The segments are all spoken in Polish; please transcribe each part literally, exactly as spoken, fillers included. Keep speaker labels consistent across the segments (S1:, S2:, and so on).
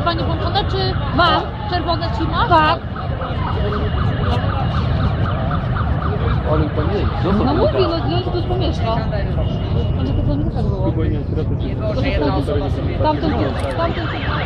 S1: ogrzewanie włączone, czy mam? Czerwone ci masz?
S2: Tak. No mówię, no ja się tu pomieszka. Może to nie tak było. Tamten, tamten...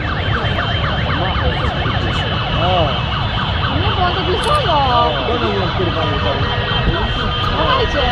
S2: Nie, bo on to wjeżdżało. Dawajcie.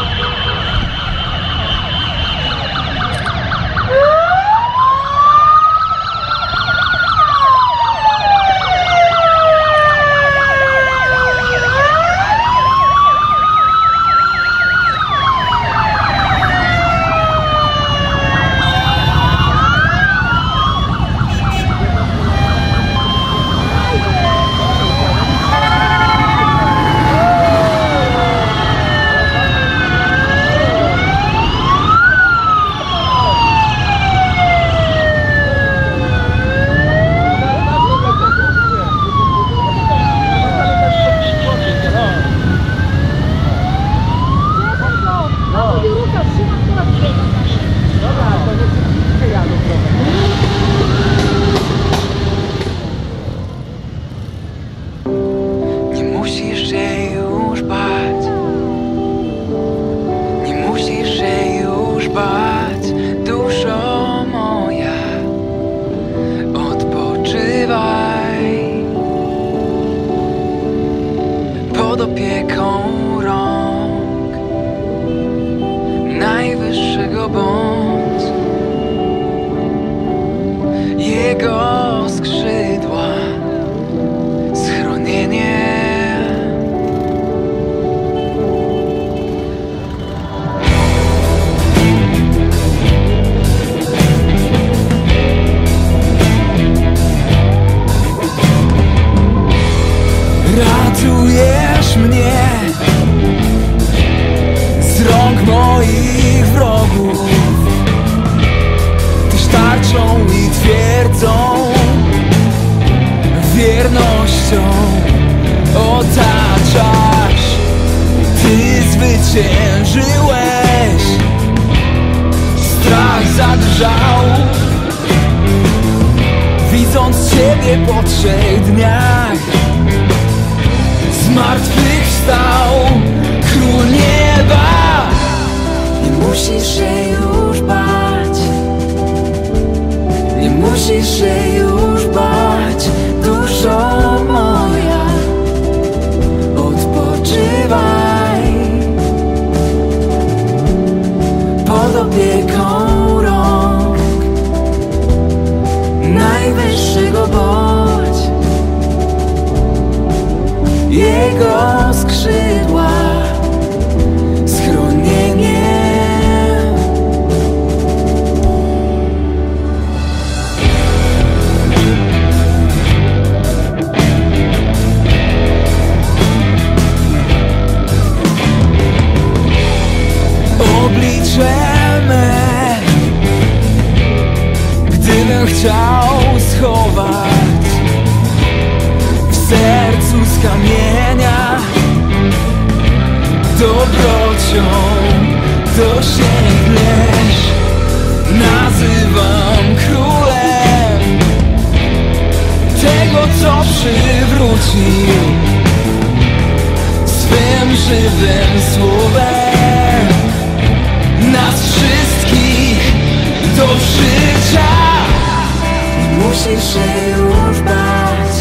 S3: Pod opieką rąk Najwyższego bądź Jego skrzydła schronienie. Ratujesz mnie z rąk moich wrogów. Tyś tarczą i twierdzą, wiernością otaczasz. Ty zwyciężyłeś, strach zadrżał, widząc Ciebie po trzech dniach. Zmartwychwstał Król Nieba. Nie musisz się już bać, nie musisz się już bać, duszo moja, odpoczywaj pod opieką rąk Najwyższego bądź Jego skrzydła schronienie. Oblicze me, gdybym chciał schować w sercu z kamienia, dobrocią dosięgniesz. Nazywam królem tego, co przywrócił swym żywym słowem nas wszystkich do życia. Nie musisz się już bać,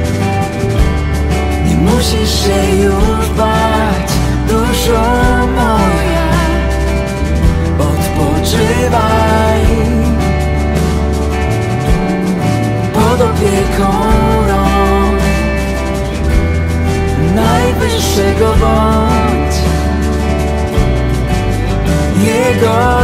S3: nie musisz się już bać, duszo moja, odpoczywaj pod opieką rąk Najwyższego bądź Jego